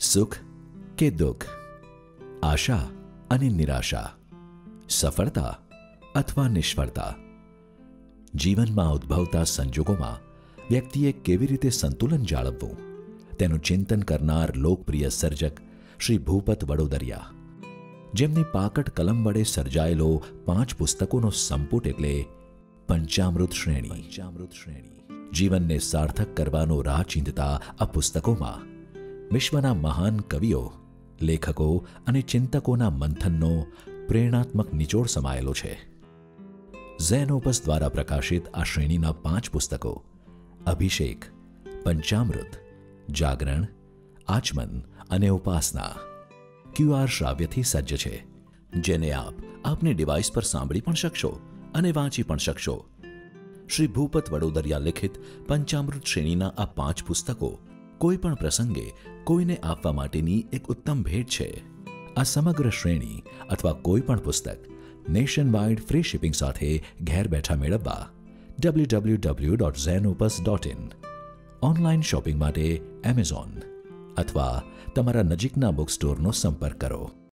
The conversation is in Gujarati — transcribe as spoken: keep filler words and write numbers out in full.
સુખ કે દુઃખ, આશા અને નિરાશા, સફળતા અથવા નિષ્ફળતા, જીવનમાં ઉદ્ભવતા સંજોગોમાં વ્યક્તિએ કેવી રીતે સંતુલન જાળવવું તેનું ચિંતન કરનાર લોકપ્રિય સર્જક શ્રી ભૂપત વડોદરિયા, જેમની પાકટ કલમ વડે સર્જાયેલો પાંચ પુસ્તકોનો સંપુટ એટલે પંચામૃત શ્રેણી. પંચામૃત શ્રેણી જીવનને સાર્થક કરવાનો રાહ ચીંધતા આ પુસ્તકોમાં વિશ્વના મહાન કવિઓ, લેખકો અને ચિંતકોના મંથનનો પ્રેરણાત્મક નિચોડ સમાયેલો છે. ઝેનોપસ દ્વારા પ્રકાશિત આ શ્રેણીના પાંચ પુસ્તકો અભિષેક, પંચામૃત, જાગરણ, આચમન અને ઉપાસના ક્યુઆર શ્રાવ્યથી સજ્જ છે, જેને આપ આપની ડિવાઇસ પર સાંભળી પણ શકશો અને વાંચી પણ શકશો. શ્રી ભૂપત વડોદરિયા લિખિત પંચામૃત શ્રેણીના આ પાંચ પુસ્તકો કોઈ પણ પ્રસંગે કોઈને આપવા માટેની એક ઉત્તમ ભેટ છે. આ સમગ્ર શ્રેણી અથવા કોઈ પણ પુસ્તક નેશન વાઇડ ફ્રી શિપિંગ સાથે ઘેર બેઠા મેળવવા W W W dot xenopus dot in, online shopping માટે એમેઝોન અથવા તમારા નજીકના બુક સ્ટોરનો સંપર્ક કરો.